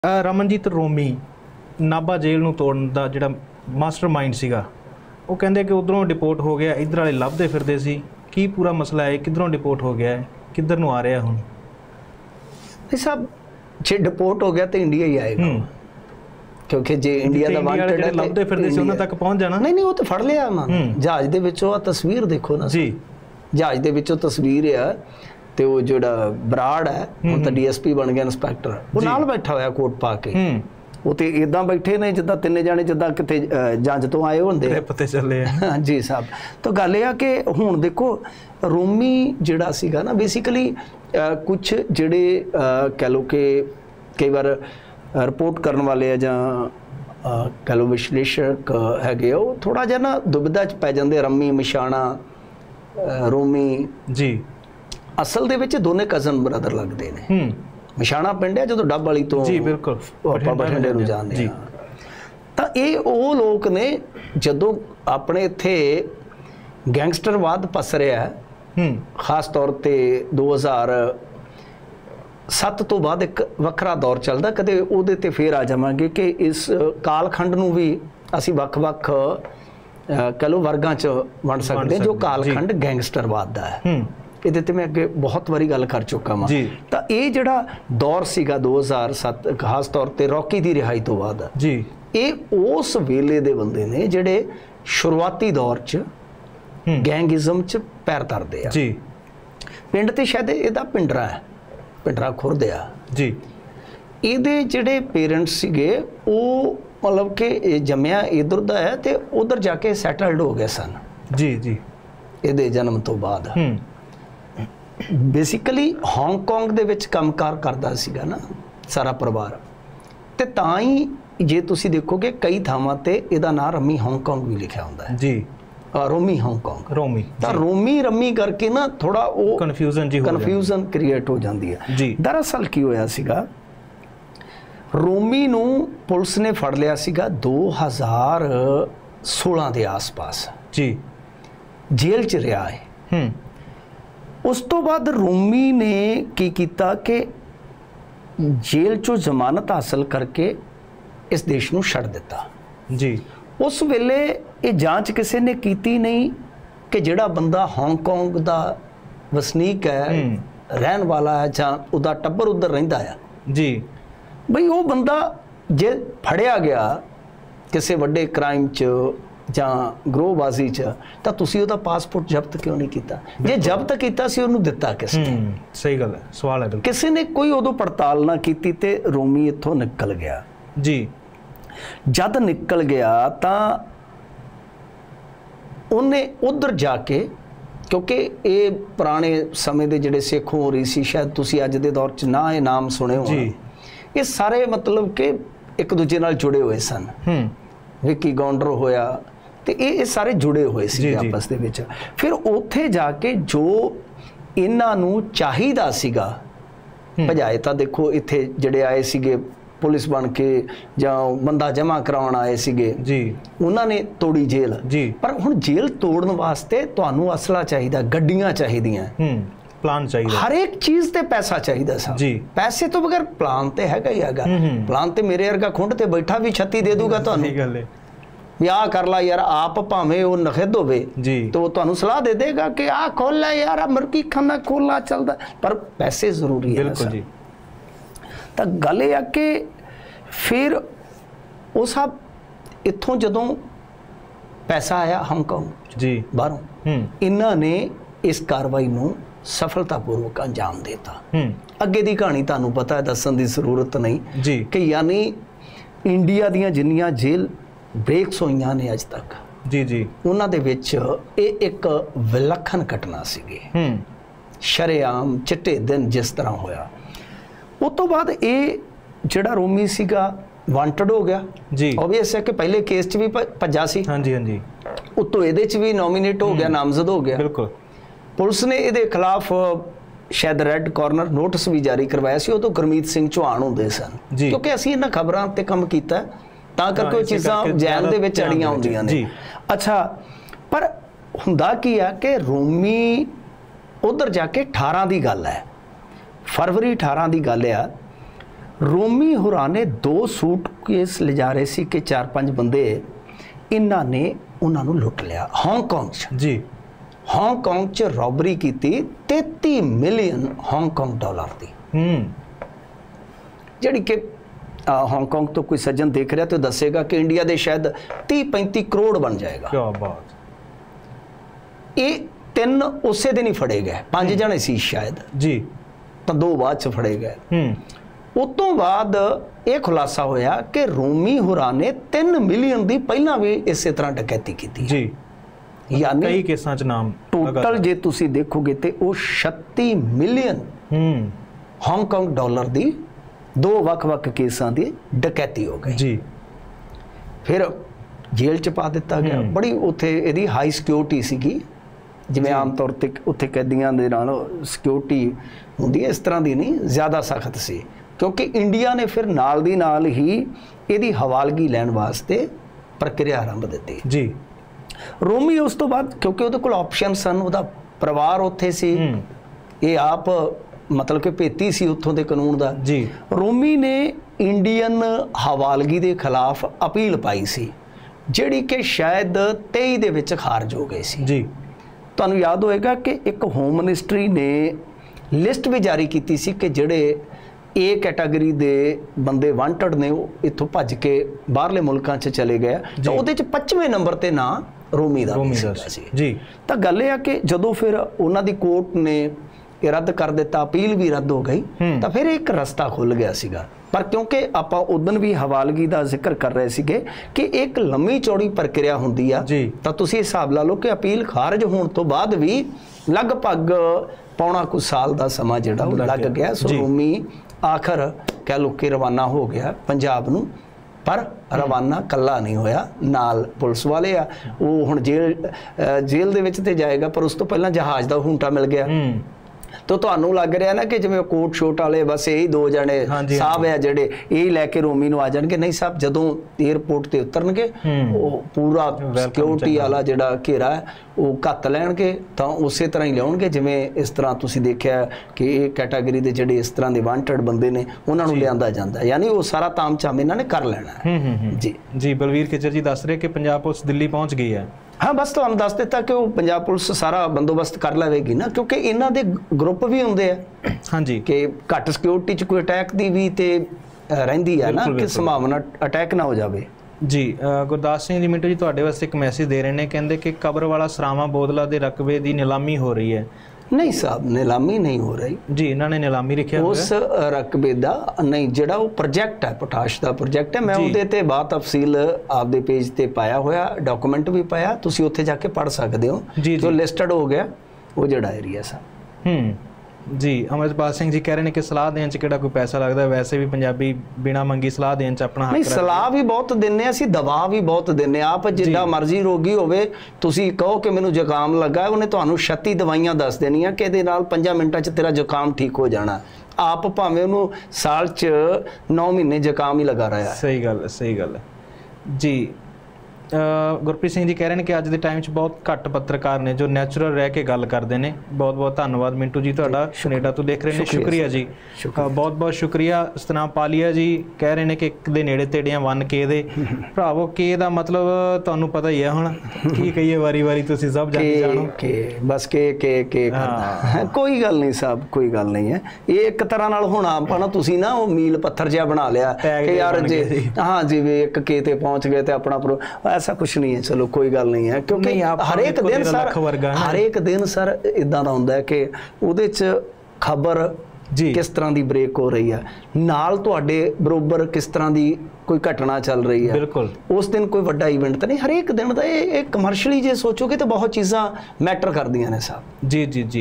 ਰਮਨਜੀਤ ਰੋਮੀ ਨਾਭਾ ਜੇਲ੍ਹ ਨੂੰ ਤੋੜਨ ਦਾ ਜਿਹੜਾ ਮਾਸਟਰ ਮਾਈਂਡ ਸੀਗਾ, ਉਹ ਕਹਿੰਦੇ ਕਿ ਉਧਰੋਂ ਡਿਪੋਰਟ ਹੋ ਗਿਆ, ਇੱਧਰ ਵਾਲੇ ਲੱਭਦੇ ਫਿਰਦੇ ਸੀ। ਕੀ ਪੂਰਾ ਮਸਲਾ ਹੈ, ਕਿੱਧਰੋਂ ਡਿਪੋਰਟ ਹੋ ਗਿਆ ਹੈ, ਕਿੱਧਰ ਨੂੰ ਆ ਰਿਹਾ ਹੁਣ? ਇਹ ਸਭ ਜੇ ਡਿਪੋਰਟ ਹੋ ਗਿਆ ਤਾਂ ਇੰਡੀਆ ਹੀ ਆਏਗਾ, ਕਿਉਂਕਿ ਜੇ ਇੰਡੀਆ ਦਾ ਵਾਂਟਡ ਹੈ ਲੱਭਦੇ ਫਿਰਦੇ ਸੀ ਉਹਨਾਂ ਤੱਕ ਪਹੁੰਚ ਜਾਣਾ। ਨਹੀਂ ਉਹ ਤਾਂ ਫੜ ਲਿਆ ਉਹਨਾਂ ਨੇ ਜਹਾਜ਼ ਦੇ ਵਿੱਚੋਂ। ਆ ਤਸਵੀਰ ਦੇਖੋ ਨਾ ਜੀ, ਜਹਾਜ਼ ਦੇ ਵਿੱਚੋਂ ਤਸਵੀਰ ਆ, ਤੇ ਉਹ ਜਿਹੜਾ ਬਰਾੜ ਹੈ ਹੁਣ ਤਾਂ ਡੀਐਸਪੀ ਬਣ ਗਿਆ, ਇੰਸਪੈਕਟਰ, ਉਹ ਨਾਲ ਬੈਠਾ ਹੋਇਆ ਕੋਟ ਪਾ ਕੇ। ਉਹ ਤੇ ਇਦਾਂ ਬੈਠੇ ਨੇ ਜਿੱਦਾਂ ਤਿੰਨੇ ਜਾਣੇ ਜਿੱਦਾਂ ਕਿਤੇ ਜੰਜ ਤੋਂ ਆਏ ਹੁੰਦੇ ਪਤਾ ਚੱਲੇ ਜੀ ਸਾਹਿਬ। ਤਾਂ ਗੱਲ ਇਹ ਆ ਕਿ ਹੁਣ ਦੇਖੋ ਰੋਮੀ ਜਿਹੜਾ ਸੀਗਾ ਨਾ, ਬੇਸਿਕਲੀ ਕੁਛ ਜਿਹੜੇ ਕਹਿ ਲਓ ਕਿ ਕਈ ਵਾਰ ਰਿਪੋਰਟ ਕਰਨ ਵਾਲੇ ਆ ਜਾਂ ਕਹਿ ਲਓ ਵਿਸ਼ਲੇਸ਼ਕ ਹੈਗੇ, ਉਹ ਥੋੜਾ ਜਿਹਾ ਨਾ ਦੁਬਿਧਾ 'ਚ ਪੈ ਜਾਂਦੇ। ਰੰਮੀ ਮਸ਼ਾਣਾ ਰੋਮੀ ਜੀ ਅਸਲ ਦੇ ਵਿੱਚ ਦੋਨੇ ਕਜ਼ਨ ਬ੍ਰਦਰ ਲੱਗਦੇ ਨੇ। ਮਸ਼ਾਣਾ ਪਿੰਡ ਹੈ ਜਦੋਂ ਡੱਬ ਵਾਲੀ ਤੋਂ, ਜੀ ਬਿਲਕੁਲ, ਆਪਾਂ ਬਠਿੰਡੇ ਨੂੰ ਜਾਂਦੇ ਹਾਂ। ਤਾਂ ਇਹ ਉਹ ਲੋਕ ਨੇ ਜਦੋਂ ਆਪਣੇ ਇੱਥੇ ਗੈਂਗਸਟਰਵਾਦ ਪਸ ਰਿਹਾ, ਖਾਸ ਤੌਰ ਤੇ 2007 ਤੋਂ ਬਾਅਦ ਇੱਕ ਵੱਖਰਾ ਦੌਰ ਚੱਲਦਾ, ਕਦੇ ਉਹਦੇ ਤੇ ਫੇਰ ਆ ਜਾਵਾਂਗੇ ਕਿ ਇਸ ਕਾਲਖੰਡ ਨੂੰ ਵੀ ਅਸੀਂ ਵੱਖ-ਵੱਖ ਕਹਿ ਲਓ ਵਰਗਾਂ 'ਚ ਵੰਡ ਸਕਦੇ ਹਾਂ। ਜੋ ਕਾਲਖੰਡ ਗੈਂਗਸਟਰਵਾਦ ਦਾ ਹੈ, ਇਹਦੇ ਤੇ ਮੈਂ ਅੱਗੇ ਬਹੁਤ ਵਾਰੀ ਗੱਲ ਕਰ ਚੁੱਕਾ ਹਾਂ। ਤਾਂ ਇਹ ਜਿਹੜਾ ਦੌਰ ਸੀਗਾ 2007, ਖਾਸ ਤੌਰ ਤੇ ਰੌਕੀ ਦੀ ਰਿਹਾਈ ਤੋਂ ਬਾਅਦ ਜੀ, ਇਹ ਉਸ ਵੇਲੇ ਦੇ ਬੰਦੇ ਨੇ ਜਿਹੜੇ ਸ਼ੁਰੂਆਤੀ ਦੌਰ 'ਚ ਗੈਂਗਿਜ਼ਮ 'ਚ ਪੈਰ ਧਰਦੇ ਆ ਜੀ। ਪਿੰਡ ਤੇ ਸ਼ਾਇਦ ਇਹਦਾ ਪਿੰਡਰਾ ਹੈ, ਪਿੰਡਰਾ ਖੁਰਦ ਆ ਜੀ। ਇਹਦੇ ਜਿਹੜੇ ਪੇਰੈਂਟਸ ਸੀਗੇ ਉਹ ਮਤਲਬ ਕਿ ਇਹ ਜੰਮਿਆ ਇੱਧਰ ਦਾ ਹੈ ਤੇ ਉਧਰ ਜਾ ਕੇ ਸੈਟਲਡ ਹੋ ਗਏ ਸਨ ਜੀ ਜੀ ਇਹਦੇ ਜਨਮ ਤੋਂ ਬਾਅਦ। ਬੇਸਿਕਲੀ ਹਾਂਗਕਾਂਗ ਦੇ ਵਿੱਚ ਕੰਮਕਾਰ ਕਰਦਾ ਸੀਗਾ ਨਾ ਸਾਰਾ ਪਰਿਵਾਰ, ਤੇ ਤਾਂ ਹੀ ਜੇ ਤੁਸੀਂ ਦੇਖੋਗੇ ਕਈ ਥਾਵਾਂ ਤੇ ਇਹਦਾ ਨਾਂ ਰੰਮੀ ਹਾਂਗਕਾਂਗ ਵੀ ਲਿਖਿਆ ਹੁੰਦਾ ਹੈ ਜੀ। ਰੋਮੀ ਹਾਂਗਕਾਂਗ, ਰੋਮੀ ਤਾਂ ਰੋਮੀ ਰੰਮੀ ਕਰਕੇ ਨਾ ਥੋੜਾ ਉਹ ਕਨਫਿਊਜ਼ਨ ਕ੍ਰੀਏਟ ਹੋ ਜਾਂਦੀ ਹੈ ਜੀ। ਦਰਅਸਲ ਕੀ ਹੋਇਆ ਸੀਗਾ, ਰੋਮੀ ਨੂੰ ਪੁਲਿਸ ਨੇ ਫੜ ਲਿਆ ਸੀਗਾ 2016 ਦੇ ਆਸ-ਪਾਸ ਜੀ, ਜੇਲ੍ਹ 'ਚ ਰਿਹਾ ਹੈ। ਉਸ ਤੋਂ ਬਾਅਦ ਰੋਮੀ ਨੇ ਕੀ ਕੀਤਾ ਕਿ ਜੇਲ੍ਹ 'ਚੋਂ ਜ਼ਮਾਨਤ ਹਾਸਲ ਕਰਕੇ ਇਸ ਦੇਸ਼ ਨੂੰ ਛੱਡ ਦਿੱਤਾ ਜੀ। ਉਸ ਵੇਲੇ ਇਹ ਜਾਂਚ ਕਿਸੇ ਨੇ ਕੀਤੀ ਨਹੀਂ ਕਿ ਜਿਹੜਾ ਬੰਦਾ ਹਾਂਗਕਾਂਗ ਦਾ ਵਸਨੀਕ ਹੈ, ਰਹਿਣ ਵਾਲਾ ਹੈ, ਜਾਂ ਉਹਦਾ ਟੱਬਰ ਉੱਧਰ ਰਹਿੰਦਾ ਆ ਜੀ, ਬਈ ਉਹ ਬੰਦਾ ਜੇ ਫੜਿਆ ਗਿਆ ਕਿਸੇ ਵੱਡੇ ਕ੍ਰਾਈਮ 'ਚ ਜਾਂ ਗਰੋਹਬਾਜ਼ੀ 'ਚ, ਤਾਂ ਤੁਸੀਂ ਉਹਦਾ ਪਾਸਪੋਰਟ ਜ਼ਬਤ ਕਿਉਂ ਨਹੀਂ ਕੀਤਾ? ਜੇ ਜ਼ਬਤ ਕੀਤਾ ਸੀ ਉਹਨੂੰ ਦਿੱਤਾ ਕਿਸ ਨੇ? ਸਹੀ ਗੱਲ ਹੈ, ਸਵਾਲ ਹੈ। ਕਿਸੇ ਨੇ ਕੋਈ ਉਦੋਂ ਪੜਤਾਲ ਨਾ ਕੀਤੀ ਤੇ ਰੋਮੀ ਇੱਥੋਂ ਨਿਕਲ ਗਿਆ ਜੀ। ਜਦ ਨਿਕਲ ਗਿਆ ਤਾਂ ਉਹਨੇ ਉਧਰ ਜਾ ਕੇ, ਕਿਉਂਕਿ ਇਹ ਪੁਰਾਣੇ ਸਮੇਂ ਦੇ ਜਿਹੜੇ ਸਿੱਖ ਹੋ ਰਹੀ ਸੀ, ਸ਼ਾਇਦ ਤੁਸੀਂ ਅੱਜ ਦੇ ਦੌਰ 'ਚ ਨਾ ਇਹ ਨਾਮ ਸੁਣੇ ਹੋ, ਇਹ ਸਾਰੇ ਮਤਲਬ ਕਿ ਇੱਕ ਦੂਜੇ ਨਾਲ ਜੁੜੇ ਹੋਏ ਸਨ। ਵਿੱਕੀ ਗੌਂਡਰ ਹੋਇਆ ਤੇ ਇਹ ਸਾਰੇ ਜੁੜੇ ਹੋਏ ਸੀ ਆਪਸ ਦੇ ਵਿੱਚ। ਫਿਰ ਉੱਥੇ ਜਾ ਕੇ ਜੋ ਇਹਨਾਂ ਨੂੰ ਚਾਹੀਦਾ ਸੀਗਾ, ਭਜਾਏ ਤਾਂ ਦੇਖੋ ਇੱਥੇ ਜਿਹੜੇ ਆਏ ਸੀਗੇ ਪੁਲਿਸ ਬਣ ਕੇ ਜਾਂ ਬੰਦਾ ਜਮ੍ਹਾਂ ਕਰਾਉਣ ਆਏ ਸੀਗੇ ਜੀ, ਉਹਨਾਂ ਨੇ ਤੋੜੀ ਜੇਲ੍ਹ ਜੀ। ਪਰ ਹੁਣ ਜੇਲ੍ਹ ਤੋੜਨ ਵਾਸਤੇ ਤੁਹਾਨੂੰ ਅਸਲਾ ਚਾਹੀਦਾ, ਗੱਡੀਆਂ ਚਾਹੀਦੀਆਂ, ਪਲਾਨ ਚਾਹੀਦਾ, ਹਰ ਇੱਕ ਚੀਜ਼ ਤੇ ਪੈਸਾ ਚਾਹੀਦਾ ਸੀ ਜੀ। ਪੈਸੇ ਤੋਂ ਬਗੈਰ ਪਲਾਨ ਤੇ ਹੈਗਾ ਹੀ ਹੈਗਾ। ਪਲਾਨ ਤੇ ਮੇਰੇ ਵਰਗਾ ਖੁੰਡ ਤੇ ਬੈਠਾ ਵੀ 36 ਦੇ ਦੂਗਾ ਤੁਹਾਨੂੰ, ਵੀ ਆਹ ਕਰ ਲਾ ਯਾਰ, ਆਪ ਭਾਵੇਂ ਉਹ ਨਖਿੱਧ ਹੋਵੇ ਜੀ, ਤਾਂ ਉਹ ਤੁਹਾਨੂੰ ਸਲਾਹ ਦੇ ਦੇਗਾ ਕਿ ਆਹ ਖੋਲ ਲੈ ਯਾਰ, ਆ ਮੁਰਗੀ ਖਾਨਾ ਖੋਲਣਾ ਚੱਲਦਾ, ਪਰ ਪੈਸੇ ਜ਼ਰੂਰੀ ਹੈ ਬਿਲਕੁਲ ਜੀ। ਤਾਂ ਗੱਲ ਇਹ ਆ ਕਿ ਫਿਰ ਉਹ ਸਭ ਇੱਥੋਂ ਜਦੋਂ ਪੈਸਾ ਆਇਆ ਹਾਂਗਕਾਂਗ ਜੀ ਬਾਹਰੋਂ, ਇਹਨਾਂ ਨੇ ਇਸ ਕਾਰਵਾਈ ਨੂੰ ਸਫਲਤਾਪੂਰਵਕ ਅੰਜਾਮ ਦੇਤਾ। ਅੱਗੇ ਦੀ ਕਹਾਣੀ ਤੁਹਾਨੂੰ ਪਤਾ ਹੈ, ਦੱਸਣ ਦੀ ਜ਼ਰੂਰਤ ਨਹੀਂ ਜੀ, ਕਿ ਯਾਨੀ ਇੰਡੀਆ ਦੀਆਂ ਜਿੰਨੀਆਂ ਜੇਲ੍ਹ ਬ੍ਰੇਕਸ ਹੋਈਆਂ ਨੇ ਅੱਜ ਤੱਕ ਜੀ ਜੀ, ਉਹਨਾਂ ਦੇ ਵਿੱਚ ਇਹ ਇੱਕ ਵਿਲੱਖਣ ਘਟਨਾ ਸੀਗੀ। ਸ਼ਰੇਆਮ ਚਿੱਟੇ ਦਿਨ ਜਿਸ ਤਰ੍ਹਾਂ ਹੋਇਆ, ਉਸ ਤੋਂ ਬਾਅਦ ਇਹ ਜਿਹੜਾ ਰੋਮੀ ਸੀਗਾ ਵਾਂਟਡ ਹੋ ਗਿਆ ਜੀ। ਓਬਵੀਅਸ ਹੈ ਕਿ ਪਹਿਲੇ ਕੇਸ 'ਚ ਵੀ ਭੱਜਾ ਸੀ, ਹਾਂਜੀ ਹਾਂਜੀ, ਉੱਤੋਂ ਇਹਦੇ 'ਚ ਵੀ ਨੋਮੀਨੇਟ ਹੋ ਗਿਆ, ਨਾਮਜ਼ਦ ਹੋ ਗਿਆ ਬਿਲਕੁਲ। ਪੁਲਿਸ ਨੇ ਇਹਦੇ ਖਿਲਾਫ ਸ਼ਾਇਦ ਰੈੱਡ ਕਾਰਨਰ ਨੋਟਿਸ ਵੀ ਜਾਰੀ ਕਰਵਾਇਆ ਸੀ। ਉਦੋਂ ਗੁਰਮੀਤ ਸਿੰਘ ਚੌਹਾਨ ਹੁੰਦੇ ਸਨ, ਕਿਉਂਕਿ ਅਸੀਂ ਇਹਨਾਂ ਖਬਰਾਂ ਤੇ ਕੰਮ ਕੀਤਾ, ਤਾਂ ਕਰਕੇ ਉਹ ਚੀਜ਼ਾਂ ਜੈਲ ਦੇ ਵਿੱਚ ਅੜੀਆਂ ਹੁੰਦੀਆਂ ਨੇ। ਅੱਛਾ, ਪਰ ਹੁੰਦਾ ਕੀ ਆ ਕਿ ਰੋਮੀ ਉਧਰ ਜਾ ਕੇ 18 ਦੀ ਗੱਲ ਹੈ, ਫਰਵਰੀ 18 ਦੀ ਗੱਲ ਆ, ਰੋਮੀ ਹੋਰਾਂ ਨੇ 2 सूटकेस ਲਿਜਾ ਰਹੇ ਸੀ ਕਿ 4-5 ਬੰਦੇ ਇਹਨਾਂ ਨੇ ਉਹਨਾਂ ਨੂੰ ਲੁੱਟ ਲਿਆ ਹਾਂਗਕਾਂਗ 'ਚ ਜੀ। ਹਾਂਗਕਾਂਗ 'ਚ ਰੋਬਰੀ ਕੀਤੀ 33 ਮਿਲੀਅਨ ਹਾਂਗਕਾਂਗ ਡਾਲਰ ਦੀ, ਜਿਹੜੀ ਕਿ ਹਾਂਗਕਾਂਗ ਤੋਂ ਕੋਈ ਸੱਜਣ ਦੇਖ ਰਿਹਾ ਤੇ ਦੱਸੇਗਾ ਕਿ ਇੰਡੀਆ ਦੇ ਸ਼ਾਇਦ 30-35 ਕਰੋੜ ਬਣ ਜਾਏਗਾ। ਕੀ ਬਾਤ। ਇਹ 3 ਉਸੇ ਦਿਨ ਹੀ ਫੜੇ ਗਏ, 5 ਜਣੇ ਸੀ ਸ਼ਾਇਦ ਜੀ, ਤਾਂ 2 ਬਾਅਦ 'ਚ ਫੜੇ ਗਏ। ਉਸ ਤੋਂ ਬਾਅਦ ਇਹ ਖੁਲਾਸਾ ਹੋਇਆ ਕਿ ਰੋਮੀ ਹੋਰਾਂ ਨੇ 3 ਮਿਲੀਅਨ ਦੀ ਪਹਿਲਾਂ ਵੀ ਇਸੇ ਤਰ੍ਹਾਂ ਡਕੈਤੀ ਕੀਤੀ ਜੀ, ਯਾਨੀ ਕਈ ਕੇਸਾਂ 'ਚ ਨਾਮ ਟੋਟਲ ਜੇ ਤੁਸੀਂ ਦੇਖੋਗੇ ਤੇ ਉਹ 36 ਮਿਲੀਅਨ ਹਾਂਗਕਾਂਗ ਡਾਲਰ ਦੀ 2 ਵੱਖ-ਵੱਖ ਕੇਸਾਂ ਦੀ ਡਕੈਤੀ ਹੋ ਗਈ ਜੀ। ਫਿਰ ਜੇਲ੍ਹ 'ਚ ਪਾ ਦਿੱਤਾ ਗਿਆ। ਬੜੀ ਉੱਥੇ ਇਹਦੀ ਹਾਈ ਸਿਕਿਉਰਿਟੀ ਸੀਗੀ, ਜਿਵੇਂ ਆਮ ਤੌਰ ਤੇ ਉੱਥੇ ਕੈਦੀਆਂ ਦੇ ਨਾਲ ਸਿਕਿਉਰਿਟੀ ਹੁੰਦੀ ਹੈ, ਇਸ ਤਰ੍ਹਾਂ ਦੀ ਨਹੀਂ, ਜ਼ਿਆਦਾ ਸਖਤ ਸੀ, ਕਿਉਂਕਿ ਇੰਡੀਆ ਨੇ ਫਿਰ ਨਾਲ ਦੀ ਨਾਲ ਹੀ ਇਹਦੀ ਹਵਾਲਗੀ ਲੈਣ ਵਾਸਤੇ ਪ੍ਰਕਿਰਿਆ ਆਰੰਭ ਦਿੱਤੀ ਜੀ। ਰੋਮੀ ਉਸ ਤੋਂ ਬਾਅਦ, ਕਿਉਂਕਿ ਉਹਦੇ ਕੋਲ ਆਪਸ਼ਨ ਸਨ, ਉਹਦਾ ਪਰਿਵਾਰ ਉੱਥੇ ਸੀ, ਇਹ ਆਪ ਮਤਲਬ ਕਿ ਭੇਤੀ ਸੀ ਉੱਥੋਂ ਦੇ ਕਾਨੂੰਨ ਦਾ ਜੀ। ਰੋਮੀ ਨੇ ਇੰਡੀਅਨ ਹਵਾਲਗੀ ਦੇ ਖਿਲਾਫ ਅਪੀਲ ਪਾਈ ਸੀ, ਜਿਹੜੀ ਕਿ ਸ਼ਾਇਦ 23 ਦੇ ਵਿੱਚ ਖਾਰਜ ਹੋ ਗਈ ਸੀ ਜੀ। ਤੁਹਾਨੂੰ ਯਾਦ ਹੋਏਗਾ ਕਿ ਇੱਕ ਹੋਮ ਮਿਨਿਸਟਰੀ ਨੇ ਲਿਸਟ ਵੀ ਜਾਰੀ ਕੀਤੀ ਸੀ ਕਿ ਜਿਹੜੇ A ਕੈਟਾਗਰੀ ਦੇ ਬੰਦੇ ਵਾਂਟਡ ਨੇ ਉਹ ਇੱਥੋਂ ਭੱਜ ਕੇ ਬਾਹਰਲੇ ਮੁਲਕਾਂ 'ਚ ਚਲੇ ਗਏ, ਤਾਂ ਉਹਦੇ 'ਚ 25ਵੇਂ ਨੰਬਰ ਤੇ ਨਾਂ ਰੋਮੀ ਦਾ ਸੀ ਜੀ। ਤਾਂ ਗੱਲ ਇਹ ਆ ਕਿ ਜਦੋਂ ਫਿਰ ਉਹਨਾਂ ਦੀ ਕੋਰਟ ਨੇ ਇਹ ਰੱਦ ਕਰ ਦਿੱਤਾ, ਅਪੀਲ ਵੀ ਰੱਦ ਹੋ ਗਈ, ਤਾਂ ਫਿਰ ਇੱਕ ਰਸਤਾ ਖੁੱਲ ਗਿਆ ਸੀਗਾ। ਪਰ ਕਿਉਂਕਿ ਆਪਾਂ ਉਦੋਂ ਵੀ ਹਵਾਲਗੀ ਦਾ ਜ਼ਿਕਰ ਕਰ ਰਹੇ ਸੀਗੇ ਕਿ ਇੱਕ ਲੰਮੀ ਚੌੜੀ ਪ੍ਰਕਿਰਿਆ ਹੁੰਦੀ ਆ, ਤਾਂ ਤੁਸੀਂ ਹਿਸਾਬ ਲਾ ਲਓ ਕਿ ਅਪੀਲ ਖਾਰਜ ਹੋਣ ਤੋਂ ਬਾਅਦ ਵੀ ਲਗਭਗ ਪੌਣਾ ਕੁ ਸਾਲ ਦਾ ਸਮਾਂ ਜਿਹੜਾ ਉਹ ਲੱਗ ਗਿਆ। ਸੋ ਰੋਮੀ ਆਖਰ ਕਹਿ ਲਓ ਕਿ ਰਵਾਨਾ ਹੋ ਗਿਆ ਪੰਜਾਬ ਨੂੰ, ਪਰ ਰਵਾਨਾ ਕੱਲਾ ਨਹੀਂ ਹੋਇਆ, ਨਾਲ ਪੁਲਿਸ ਵਾਲੇ ਆ। ਉਹ ਹੁਣ ਜੇਲ੍ਹ ਦੇ ਵਿੱਚ ਤੇ ਜਾਏਗਾ, ਪਰ ਉਸ ਤੋਂ ਪਹਿਲਾਂ ਜਹਾਜ਼ ਦਾ ਹੁੰਟਾ ਮਿਲ ਗਿਆ। ਤਾਂ ਤੁਹਾਨੂੰ ਲੱਗ ਰਿਹਾ ਨਾ ਕਿ ਜਿਵੇਂ ਕੋਟ ਸ਼ੋਟ ਵਾਲੇ ਬਸ ਇਹੀ 2 ਜਣੇ ਸਾਹਿਬ ਆ ਜਿਹੜੇ ਇਹ ਲੈ ਕੇ ਰੋਮੀ ਨੂੰ ਆ ਜਾਣਗੇ। ਨਹੀਂ ਸਾਹਿਬ, ਜਦੋਂ 에ਅਰਪੋਰਟ ਤੇ ਉਤਰਨਗੇ ਉਹ ਪੂਰਾ ਸਿਕਿਉਰਿਟੀ ਵਾਲਾ ਜਿਹੜਾ ਘੇਰਾ ਹੈ ਉਹ ਘੱਤ ਲੈਣਗੇ, ਤਾਂ ਉਸੇ ਤਰ੍ਹਾਂ ਹੀ ਲਿਆਉਣਗੇ ਜਿਵੇਂ ਇਸ ਤਰ੍ਹਾਂ ਤੁਸੀਂ ਦੇਖਿਆ ਕਿ ਇਹ ਕੈਟਾਗਰੀ ਦੇ ਜਿਹੜੇ ਇਸ ਤਰ੍ਹਾਂ ਦੇ ਵਾਂਟਡ ਬੰਦੇ ਨੇ ਉਹਨਾਂ ਨੂੰ ਲਿਆਂਦਾ ਜਾਂਦਾ, ਯਾਨੀ ਉਹ ਸਾਰਾ ਤਾਮ-ਝਾਮ ਇਹਨਾਂ ਨੇ ਕਰ ਲੈਣਾ ਜੀ। ਜੀ ਬਲਵੀਰ ਖਿੱਚਰ ਜੀ ਦੱਸ ਰਹੇ ਕਿ ਪੰਜਾਬ ਪੁਲਿਸ ਦਿੱਲੀ ਪਹੁੰਚ ਗਈ ਹੈ। ਹਾਂ, ਬਸ ਤੁਹਾਨੂੰ ਦੱਸ ਦਿੱਤਾ ਕਿ ਉਹ ਪੰਜਾਬ ਪੁਲਿਸ ਸਾਰਾ ਬੰਦੋਬਸਤ ਕਰ ਲਵੇਗੀ ਨਾ, ਕਿਉਂਕਿ ਇਹਨਾਂ ਦੇ ਗਰੁੱਪ ਵੀ ਹੁੰਦੇ ਆ ਹਾਂਜੀ, ਕਿ ਘੱਟ ਸਿਕਿਉਰਿਟੀ 'ਚ ਕੋਈ ਅਟੈਕ ਦੀ ਵੀ ਤੇ ਰਹਿੰਦੀ ਹੈ ਨਾ, ਕਿ ਸੰਭਾਵਨਾ ਅਟੈਕ ਨਾ ਹੋ ਜਾਵੇ ਜੀ। ਗੁਰਦਾਸ ਸਿੰਘ ਜੀ ਮਿੰਟੂ ਜੀ ਤੁਹਾਡੇ ਵਾਸਤੇ ਇੱਕ ਮੈਸੇਜ ਦੇ ਰਹੇ ਨੇ, ਕਹਿੰਦੇ ਕਿ ਕਬਰ ਵਾਲਾ ਸਰਾਵਾਂ ਬੋਦਲਾ ਦੇ ਰਕਬੇ ਦੀ ਨਿਲਾਮੀ ਹੋ ਰਹੀ ਹੈ। ਨਹੀਂ ਸਾਹਿਬ, ਨਿਲਾਮੀ ਨਹੀਂ ਹੋ ਰਹੀ ਜੀ, ਇਹਨਾਂ ਨੇ ਨਿਲਾਮੀ ਲਿਖਿਆ ਉਸ ਰਕਬੇ ਦਾ ਨਹੀਂ, ਜਿਹੜਾ ਉਹ ਪ੍ਰੋਜੈਕਟ ਹੈ, ਪੋਟਾਸ਼ ਦਾ ਪ੍ਰੋਜੈਕਟ ਹੈ, ਮੈਂ ਉਹਦੇ ਤੇ ਬਾਤ ਤਫਸੀਲ ਆਪਦੇ ਪੇਜ ਤੇ ਪਾਇਆ ਹੋਇਆ, ਡਾਕੂਮੈਂਟ ਵੀ ਪਾਇਆ, ਤੁਸੀਂ ਉੱਥੇ ਜਾ ਕੇ ਪੜ੍ਹ ਸਕਦੇ ਹੋ, ਜੋ ਲਿਸਟਡ ਹੋ ਗਿਆ ਉਹ ਜਿਹੜਾ ਏਰੀਆ ਸਾਹਿਬ ਜੀ। ਅਮਰਪਾਲ ਸਿੰਘ ਜੀ ਕਹਿ ਰਹੇ ਨੇ ਕਿ ਸਲਾਹ ਦੇਣ 'ਚ ਕਿਹੜਾ ਕੋਈ ਪੈਸਾ ਲੱਗਦਾ, ਵੈਸੇ ਵੀ ਪੰਜਾਬੀ ਬਿਨਾਂ ਮੰਗੀ ਸਲਾਹ ਦੇਣ 'ਚ ਆਪਣਾ ਹੱਕ ਨਹੀਂ, ਸਲਾਹ ਵੀ ਬਹੁਤ ਦਿੰਦੇ ਅਸੀਂ, ਦਵਾ ਵੀ ਬਹੁਤ ਦਿੰਦੇ। ਆਪ ਜਿੱਦਾਂ ਮਰਜ਼ੀ ਰੋਗੀ ਹੋਵੇ, ਤੁਸੀਂ ਕਹੋ ਕਿ ਮੈਨੂੰ ਜ਼ੁਕਾਮ ਲੱਗਾ, ਉਹਨੇ ਤੁਹਾਨੂੰ 36 ਦਵਾਈਆਂ ਦੱਸ ਦੇਣੀਆਂ ਕਿ ਇਹਦੇ ਨਾਲ 5 ਮਿੰਟਾਂ 'ਚ ਤੇਰਾ ਜ਼ੁਕਾਮ ਠੀਕ ਹੋ ਜਾਣਾ। ਆਪ ਭਾਵੇਂ ਉਹਨੂੰ ਸਾਲ 'ਚ 9 ਮਹੀਨੇ ਜ਼ੁਕਾਮ ਹੀ ਲਗਾ ਰਿਹਾ। ਸਹੀ ਗੱਲ ਹੈ, ਸਹੀ ਗੱਲ ਹੈ ਜੀ। ਗੁਰਪ੍ਰੀਤ ਸਿੰਘ ਜੀ ਕਹਿ ਰਹੇ ਨੇ ਕਿ ਅੱਜ ਦੇ ਟਾਈਮ 'ਚ ਬਹੁਤ ਘੱਟ ਪੱਤਰਕਾਰ ਨੇ ਜੋ ਨੈਚੁਰਲ ਰਹਿ ਕੇ ਗੱਲ ਕਰਦੇ ਨੇ। ਬਹੁਤ ਬਹੁਤ ਧੰਨਵਾਦ ਮਿੰਟੂ ਜੀ ਤੁਹਾਡਾ, ਕੈਨੇਡਾ ਤੋਂ ਦੇਖ ਰਹੇ ਨੇ, ਸ਼ੁਕਰੀਆ ਜੀ, ਬਹੁਤ ਬਹੁਤ ਸ਼ੁਕਰੀਆ। ਸਤਨਾਮ ਪਾਲੀਆ ਜੀ ਕਹਿ ਰਹੇ ਨੇ ਕਿ 1 ਦੇ ਨੇੜੇ ਤੇੜਿਆਂ 1 ਕੇ ਦੇ ਭਰਾਵੋ, ਕੇ ਦਾ ਮਤਲਬ ਤੁਹਾਨੂੰ ਪਤਾ ਹੀ ਹੈ, ਹੁਣ ਕੀ ਕਹੀਏ, ਵਾਰੀ ਵਾਰੀ ਤੁਸੀਂ ਸਭ ਜਾਣੋ ਕਿ ਬਸ ਕੇ ਕੋਈ ਗੱਲ ਨਹੀਂ ਸਾਹਿਬ, ਕੋਈ ਗੱਲ ਨਹੀਂ ਹੈ। ਇਹ ਇੱਕ ਤਰ੍ਹਾਂ ਨਾਲ ਹੁਣ ਆਪਾਂ ਨਾ ਤੁਸੀਂ ਨਾ ਉਹ ਮੀਲ ਪੱਥਰ ਜਿਹਾ ਬਣਾ ਲਿਆ ਕਿ ਯਾਰ ਜੇ ਹਾਂ ਜੀ ਵੀ 1 ਕੇ ਤੇ ਪਹੁੰਚ ਗਏ ਤੇ ਆਪਣਾ ऐसा कुछ नहीं है। चलो कोई गल नहीं है, क्योंकि हर एक दिन सर इदां दा हुंदा है कि उहदे च खबर किस तरह की ब्रेक हो रही है, नाल तुहाडे बरोबर किस तरह की कोई घटना चल रही है, बिल्कुल उस दिन कोई वड्डा इवेंट तो नहीं, हर एक दिन का ये कमर्शियली जे सोचोगे तो बहुत चीज़ां मैटर करदियां ने साहब। जी जी जी।